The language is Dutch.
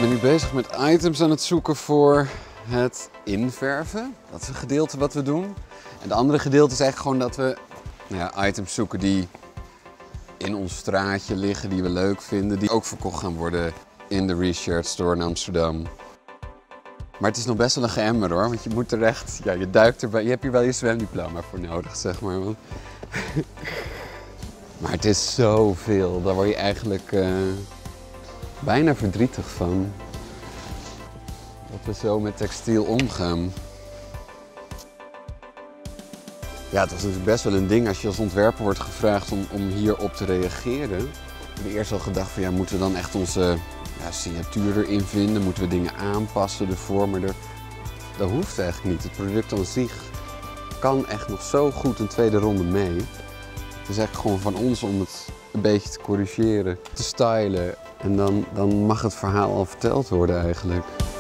ben nu bezig met items aan het zoeken voor het inverven. Dat is een gedeelte wat we doen. En de andere gedeelte is eigenlijk gewoon dat we items zoeken die in ons straatje liggen, die we leuk vinden. Die ook verkocht gaan worden in de Reshared Store in Amsterdam. Maar het is nog best wel een geëmmer hoor, want je moet er echt, je duikt erbij. Je hebt hier wel je zwemdiploma voor nodig, zeg maar. Want maar het is zoveel, daar word je eigenlijk bijna verdrietig van. Dat we zo met textiel omgaan. Ja, het was natuurlijk best wel een ding als je als ontwerper wordt gevraagd om hierop te reageren. We hebben eerst al gedacht van moeten we dan echt onze signatuur erin vinden? Moeten we dingen aanpassen ervoor? Maar dat hoeft eigenlijk niet. Het product aan zich kan echt nog zo goed een tweede ronde mee. Het is eigenlijk gewoon van ons om het een beetje te corrigeren, te stylen. En dan mag het verhaal al verteld worden eigenlijk.